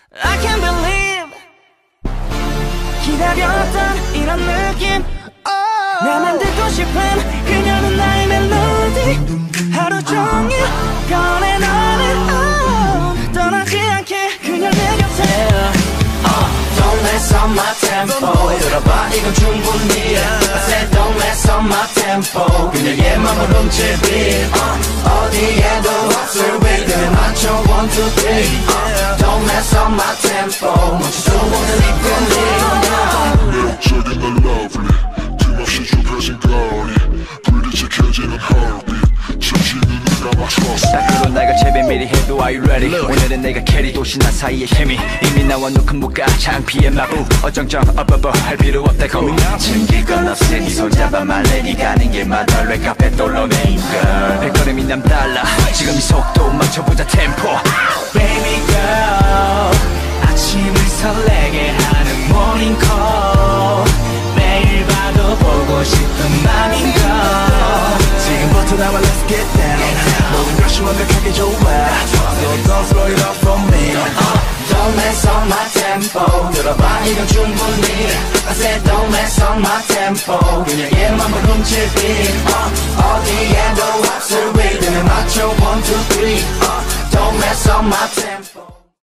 I can't believe 기다렸던 이런 느낌 나만 듣고 싶은 그녀는 나의 멜로디 하루 종일 꺼내 너는 떠나지 않게 그녀 내 곁에 Don't mess up my tempo 들어봐 이건 충분히 I said don't mess up my tempo 그녀의 맘을 훔칠 beat 어디에도 없을 rhythm에 맞춰 1, 2, 3 Don't mess up my tempo 멈춰줘 오늘 이 분위기 매력적인 날 lovely 틈없이 좁혀진 거리 불이 지켜지는 heartbeat 잠시 눈을 감아 trust 딱 그런 날 제배 미리 해도 Are you ready 오늘은 내가 캐리 도시 나 사이의 힘이 이미 나와 놓은 무가 창피의 마부 어정쩡 할 필요 없다고 챙길 건 없으니 손잡아 말래 니 가는 길마다 랩카페 돌로네 girl 발걸음이 남달라 지금 이 속도 맞춰보자 템포 Baby girl 아침을 설레게 하는 morning call 매일 봐도 보고 싶은 맘인걸 지금부터 나와 let's get down 모든 것이 완벽하게 좋아 So don't slow it up for me Don't mess up my tempo 들어봐 이건 충분히 I said don't mess up my tempo 그녀의 맘을 훔칠 beat 어디에도 없을 rhythm에 맞춰 1, 2, 3 Don't mess up my tempo